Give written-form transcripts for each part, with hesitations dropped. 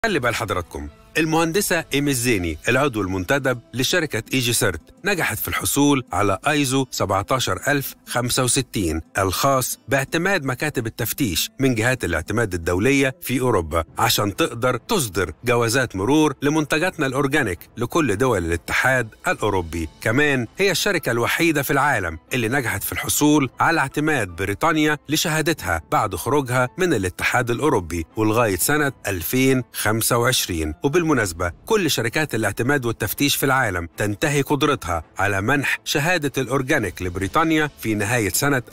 خلي بال حضراتكم، المهندسة إيمي الزيني العضو المنتدب لشركة إيجي سيرت نجحت في الحصول على ايزو 17065 الخاص باعتماد مكاتب التفتيش من جهات الاعتماد الدولية في أوروبا عشان تقدر تصدر جوازات مرور لمنتجاتنا الأورجانيك لكل دول الاتحاد الأوروبي. كمان هي الشركة الوحيدة في العالم اللي نجحت في الحصول على اعتماد بريطانيا لشهادتها بعد خروجها من الاتحاد الأوروبي ولغاية سنة 2025. وبالمناسبة كل شركات الاعتماد والتفتيش في العالم تنتهي قدرتها على منح شهادة الأورجانيك لبريطانيا في نهاية سنة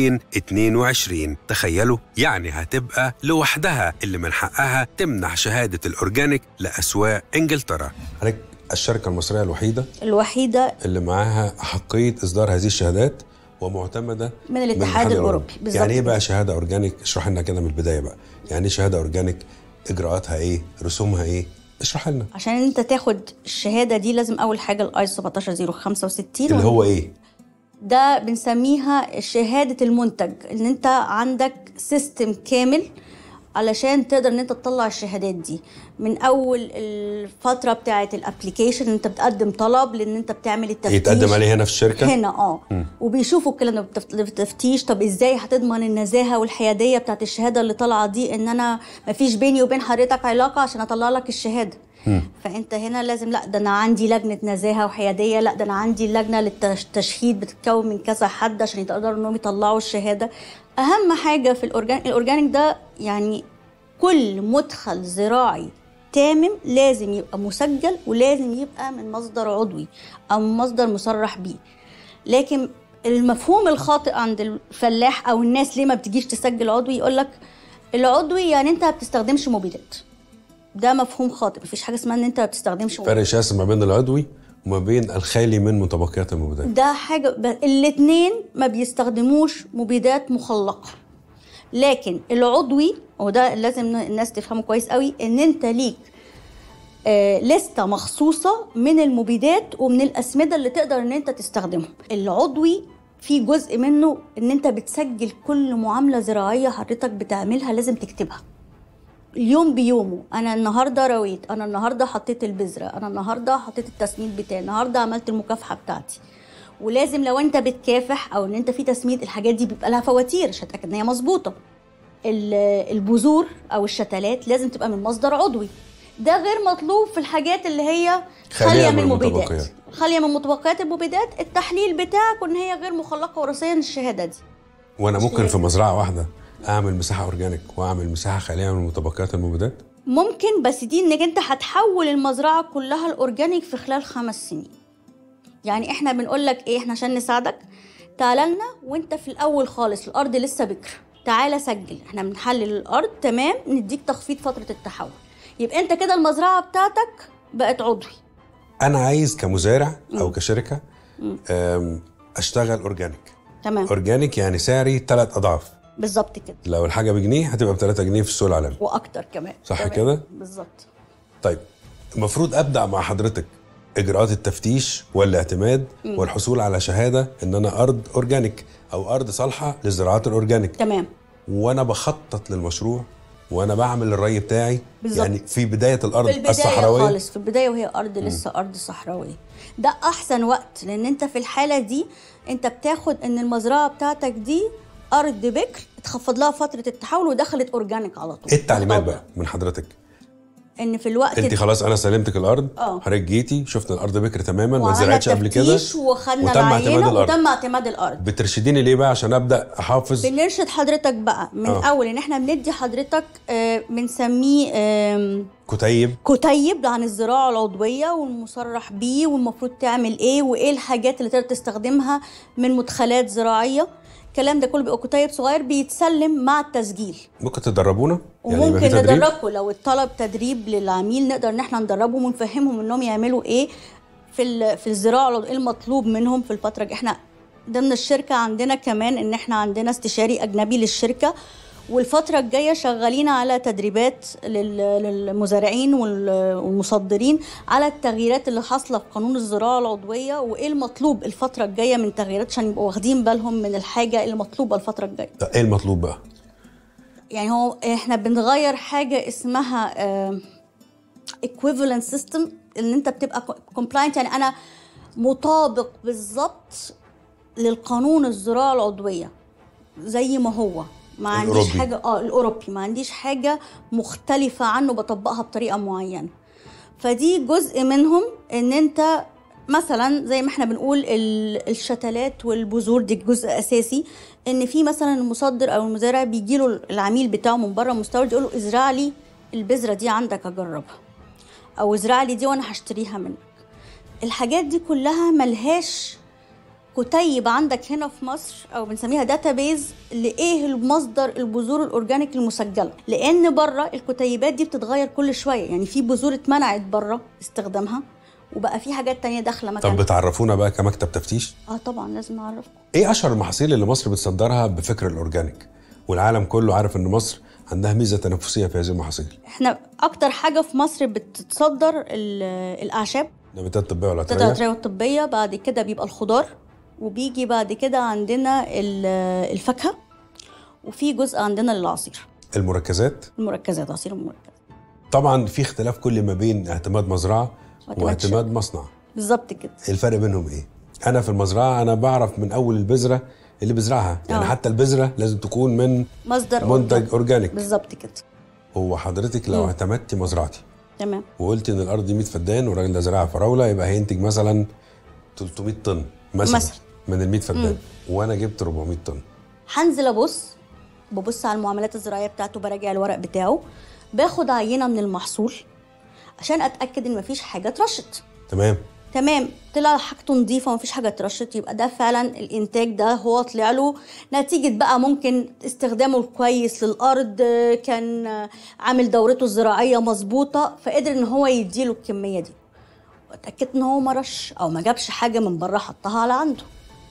2022. تخيلوا، يعني هتبقى لوحدها اللي من حقها تمنح شهادة الأورجانيك لأسواق إنجلترا. الشركة المصرية الوحيدة اللي معاها حقية إصدار هذه الشهادات ومعتمدة من الاتحاد الأوروبي. يعني إيه بقى شهادة أورجانيك؟ اشرح لنا كده من البداية بقى، يعني إيه شهادة أورجانيك؟ إجراءاتها إيه؟ رسومها إيه؟ اشرح لنا. عشان انت تاخد الشهاده دي لازم اول حاجه الايزو 17065 اللي هو ايه ده؟ بنسميها شهاده المنتج، ان انت عندك سيستم كامل علشان تقدر ان انت تطلع الشهادات دي من اول الفتره بتاعه الابليكيشن. انت بتقدم طلب لان انت بتعمل التفتيش، يتقدم عليه هنا في الشركه هنا وبيشوفوا الكلام ده بالتفتيش. طب ازاي هتضمن النزاهه والحياديه بتاعه الشهاده اللي طالعه دي، ان انا مفيش بيني وبين حضرتك علاقه عشان اطلع لك الشهاده. فانت هنا لازم، لا ده انا عندي لجنه نزاهه وحياديه، لا ده انا عندي لجنه للتشهيد بتتكون من كذا حد عشان يقدروا انهم يطلعوا الشهاده. اهم حاجه في الاورجانيك ده، يعني كل مدخل زراعي تامم لازم يبقى مسجل ولازم يبقى من مصدر عضوي او من مصدر مصرح بيه. لكن المفهوم الخاطئ عند الفلاح او الناس ليه ما بتجيش تسجل عضوي، يقولك العضوي يعني انت ما بتستخدمش مبيدات. ده مفهوم خاطئ، مفيش حاجه اسمها ان انت ما بتستخدمش مبيدات. فرق شاسع ما بين العضوي وما بين الخالي من متبقيات المبيدات. ده حاجه الاثنين ما بيستخدموش مبيدات مخلقه. لكن العضوي، وده لازم الناس تفهمه كويس قوي، ان انت ليك لستة مخصوصة من المبيدات ومن الأسمدة اللي تقدر ان انت تستخدمهم. العضوي في جزء منه ان انت بتسجل كل معاملة زراعية حضرتك بتعملها، لازم تكتبها اليوم بيومه. انا النهارده رويت، انا النهارده حطيت البذرة، انا النهارده حطيت التسميد بتاعي، النهارده عملت المكافحة بتاعتي. ولازم لو انت بتكافح او ان انت في تسميد، الحاجات دي بيبقى لها فواتير عشان تتاكد ان هي مظبوطه. البذور او الشتلات لازم تبقى من مصدر عضوي. ده غير مطلوب في الحاجات اللي هي خاليه من المبيدات، خاليه من متبقيات المبيدات. التحليل بتاعك ان هي غير مخلقه وراثيا الشهاده دي. وانا ممكن في مزرعه واحده اعمل مساحه اورجانيك واعمل مساحه خاليه من متبقيات المبيدات؟ ممكن، بس دي انك انت هتحول المزرعه كلها الاورجانيك في خلال 5 سنين. يعني احنا بنقول لك ايه، احنا عشان نساعدك تعالى لنا وانت في الاول خالص الارض لسه بكر، تعالى سجل، احنا بنحلل الارض تمام، نديك تخفيض فتره التحول، يبقى انت كده المزرعه بتاعتك بقت عضوي. انا عايز كمزارع او كشركه اشتغل اورجانيك. تمام. اورجانيك يعني سعري 3 أضعاف بالظبط كده. لو الحاجه بجنيه هتبقى ب3 جنيه في السوق العالمي واكتر كمان. صح كده؟ بالظبط. طيب المفروض ابدا مع حضرتك اجراءات التفتيش والاعتماد والحصول على شهاده ان انا ارض اورجانيك او ارض صالحه للزراعات الاورجانيك. تمام. وانا بخطط للمشروع وانا بعمل الري بتاعي بالزبط. يعني في بدايه الارض في البداية الصحراويه خالص، في البدايه وهي ارض لسه ارض صحراويه. ده احسن وقت، لان انت في الحاله دي انت بتاخد ان المزرعه بتاعتك دي ارض بكر اتخفض لها فتره التحول ودخلت اورجانيك على طول. ايه التعليمات بقى من حضرتك؟ ان في الوقت انت خلاص انا سلمتك الارض، حضرتك جيتي شفت الارض بكر تماما ما اتزرعتش قبل كده وخدنا العينه وتم اعتماد الارض. بترشديني ليه بقى عشان ابدا احافظ؟ بنرشد حضرتك بقى من اول ان احنا بندي حضرتك بنسميه كتيب عن الزراعه العضويه والمصرح بيه والمفروض تعمل ايه وايه الحاجات اللي تقدر تستخدمها من مدخلات زراعيه. الكلام ده كله بيبقى كتيب صغير بيتسلم مع التسجيل. ممكن تدربونا؟ يعني وممكن ندربكم لو الطلب تدريب للعميل، نقدر ان احنا ندربهم ونفهمهم انهم يعملوا ايه في الزراعه، ايه المطلوب منهم في الفتره. احنا ضمن الشركه عندنا كمان ان احنا عندنا استشاري اجنبي للشركه، والفتره الجايه شغالين على تدريبات للمزارعين والمصدرين على التغييرات اللي حاصله في قانون الزراعه العضويه وايه المطلوب الفتره الجايه من تغييرات، عشان يبقوا واخدين بالهم من الحاجه المطلوبه الفتره الجايه. ايه المطلوب بقى؟ يعني هو احنا بنغير حاجه اسمها equivalent system ان انت بتبقى compliant، يعني انا مطابق بالظبط للقانون الزراعة العضوية زي ما هو، ما عنديش الأوروبي. حاجة الأوروبي، ما عنديش حاجة مختلفة عنه بطبقها بطريقة معينة. فدي جزء منهم، ان انت مثلا زي ما احنا بنقول الشتلات والبذور دي جزء اساسي، ان في مثلا المصدر او المزارع بيجيله العميل بتاعه من بره مستورد يقول له ازرع لي البذرة دي عندك اجربها، او ازرع لي دي وانا هشتريها منك. الحاجات دي كلها ملهاش كتيب عندك هنا في مصر، او بنسميها داتابيز لايه المصدر البذور الاورجانيك المسجله، لان بره الكتيبات دي بتتغير كل شويه، يعني في بذور اتمنعت بره استخدامها وبقى في حاجات تانية داخله مكانها. طب بتعرفونا بقى كمكتب تفتيش طبعا لازم نعرفكم. ايه اشهر المحاصيل اللي مصر بتصدرها بفكر الاورجانيك، والعالم كله عارف ان مصر عندها ميزه تنافسيه في هذه المحاصيل؟ احنا اكتر حاجه في مصر بتتصدر الاعشاب، نباتات طبيه ولا النباتات والطبيه، بعد كده بيبقى الخضار، وبيجي بعد كده عندنا الفاكهه، وفي جزء عندنا للعصير، المركزات، عصير المركز. طبعا في اختلاف كل ما بين اعتماد مزرعه واعتماد مصنع. بالظبط كده. الفرق بينهم ايه؟ انا في المزرعه انا بعرف من اول البذره اللي بزرعها، يعني حتى البذره لازم تكون من مصدر منتج اورجانيك. بالظبط كده. هو حضرتك لو اعتمدتي مزرعتي تمام وقلت ان الارض دي 100 فدان والراجل ده زرعها فراوله، يبقى هينتج مثلا 300 طن مثلا من ال 100 فدان، وانا جبت 400 طن، هنزل ببص على المعاملات الزراعيه بتاعته، براجع الورق بتاعه، باخد عينه من المحصول عشان اتاكد ان مفيش حاجه اترشت. تمام، طلع حاجته نظيفه ومفيش حاجه اترشت، يبقى ده فعلا الانتاج ده هو طلع له نتيجه بقى ممكن استخدامه كويس للارض، كان عامل دورته الزراعيه مظبوطه، فقدر ان هو يديله الكميه دي، واتاكدت ان هو ما رش او ما جابش حاجه من بره حطها على عنده.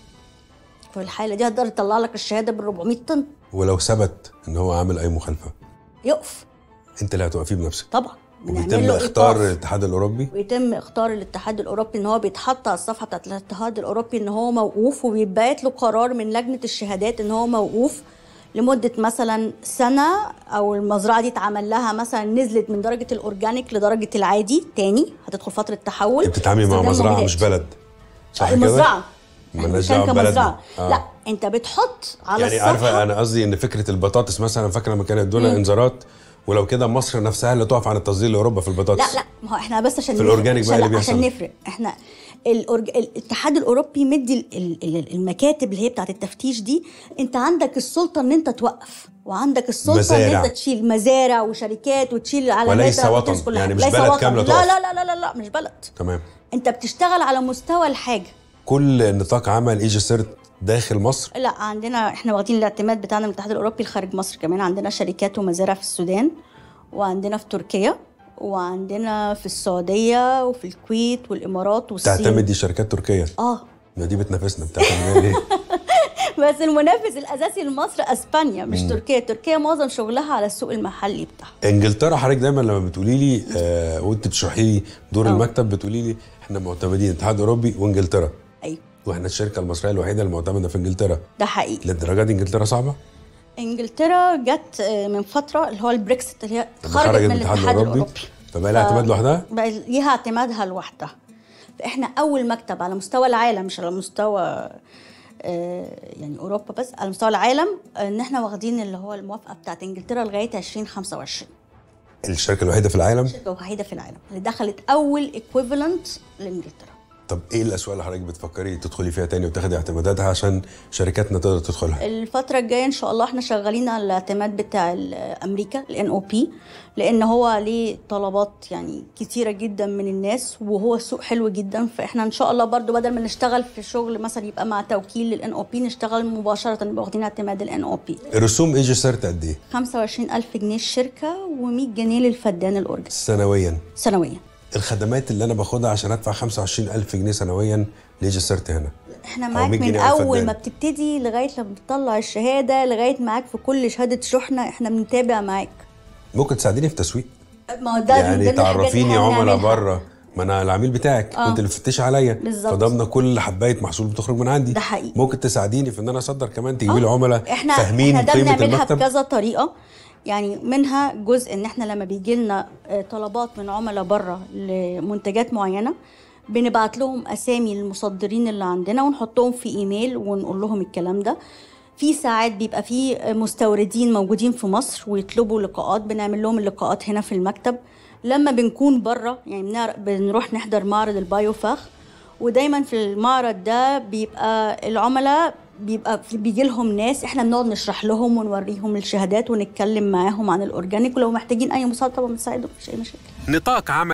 في الحاله دي هقدر يطلع لك الشهاده بال 400 طن. ولو ثبت ان هو عامل اي مخالفه يقف، انت اللي هتوقفيه بنفسك طبعا. ويتم اختار الاتحاد الاوروبي، ويتم اختار الاتحاد الاوروبي ان هو بيتحط على الصفحه بتاعت الاتحاد الاوروبي ان هو موقوف، وبيتبعت له قرار من لجنه الشهادات ان هو موقوف لمده مثلا سنه، او المزرعه دي اتعمل لها مثلا نزلت من درجه الاورجانيك لدرجه العادي تاني، هتدخل فتره تحول. انت بتتعاملي مع مزرعه مش بلد، صح كده؟ المزرعه مالناش دعوه ببلدنا. لا انت بتحط على يعني الصفحه. عارفه انا قصدي ان فكره البطاطس مثلا، فاكره لما كانت ادونا انذارات، ولو كده مصر نفسها اللي تقف عن التصدير لاوروبا في البطاطس. لا ما هو احنا بس عشان في الاورجانيك بقى اللي بيحصل، عشان نفرق، احنا الاتحاد الاوروبي مدي المكاتب اللي هي بتاعه التفتيش دي، انت عندك السلطه ان انت توقف، وعندك السلطه مزارع. ان انت تشيل مزارع وشركات وتشيل علامات، وليس وطن، يعني مش بلد كامله تقف. لا مش بلد. تمام. انت بتشتغل على مستوى الحاجه. كل نطاق عمل ايجيسيرت داخل مصر؟ لا، عندنا احنا واخدين الاعتماد بتاعنا من الاتحاد الاوروبي لخارج مصر كمان. عندنا شركات ومزارع في السودان، وعندنا في تركيا، وعندنا في السعوديه، وفي الكويت والامارات والصين. تعتمد دي شركات تركيه؟ ما دي بتنافسنا، بتعتمد ليه؟ بس المنافس الاساسي لمصر اسبانيا مش تركيا. تركيا معظم شغلها على السوق المحلي بتاعها. انجلترا حضرتك دايما لما بتقولي لي وانت بتشرحي لي دور المكتب بتقولي لي احنا معتمدين الاتحاد الاوروبي وانجلترا. ايوه، واحنا الشركه المصريه الوحيده المعتمده في انجلترا. ده حقيقي. للدرجه دي انجلترا صعبه؟ انجلترا جت من فتره اللي هو البريكسيت، اللي هي خرجت من الاتحاد الاوروبي، فبقى لها اعتماد لوحدها؟ بقى ليها اعتمادها لوحدها. فاحنا اول مكتب على مستوى العالم، مش على مستوى يعني اوروبا بس، على مستوى العالم، ان احنا واخدين اللي هو الموافقه بتاعت انجلترا لغايه 2025. الشركه الوحيده في العالم؟ الشركه الوحيده في العالم اللي دخلت اول ايكويفالنت لانجلترا. طب ايه الاسواق اللي حضرتك بتفكري تدخلي فيها تاني وتاخدي اعتماداتها عشان شركاتنا تقدر تدخلها؟ الفتره الجايه ان شاء الله احنا شغالين على الاعتماد بتاع امريكا NOP، لان هو ليه طلبات يعني كتيره جدا من الناس، وهو سوق حلو جدا. فاحنا ان شاء الله برضو بدل ما نشتغل في شغل مثلا يبقى مع توكيل للNOP، نشتغل مباشره نبقى واخدين اعتماد الNOP. الرسوم ايجيسيرت قد ايه؟ 25,000 جنيه الشركه، و100 جنيه للفدان الاورجانيك سنويا. الخدمات اللي انا باخدها عشان ادفع 25,000 جنيه سنويا ليجيسيرت هنا، احنا معاك من اول ما بتبتدي لغايه لما بتطلع الشهاده، لغايه معاك في كل شهاده شحنه، احنا بنتابع معاك. ممكن تساعديني في تسويق؟ ما هو ده يعني تعرفيني عملاء بره، ما انا العميل بتاعك انت اللي بتفتشي عليا، فضمنا كل حبايه محصول بتخرج من عندي. ده حقيقي. ممكن تساعديني في ان انا اصدر كمان، تجيبي لي عملاء فاهمين قيمه المكتب. احنا ده بنعملها بكذا طريقه. يعني منها جزء ان احنا لما بيجي لنا طلبات من عملاء بره لمنتجات معينه بنبعت لهم اسامي المصدرين اللي عندنا ونحطهم في ايميل ونقول لهم الكلام ده. في ساعات بيبقى في مستوردين موجودين في مصر ويطلبوا لقاءات، بنعمل لهم اللقاءات هنا في المكتب. لما بنكون بره يعني بنروح نحضر معرض البايوفاخ، ودايما في المعرض ده بيبقى العملاء بيجي لهم ناس احنا بنقعد نشرح لهم ونوريهم الشهادات ونتكلم معاهم عن الاورجانيك، ولو محتاجين اي مساعده طبعا بنساعدهم، مفيش اي مشاكل. نطاق عمل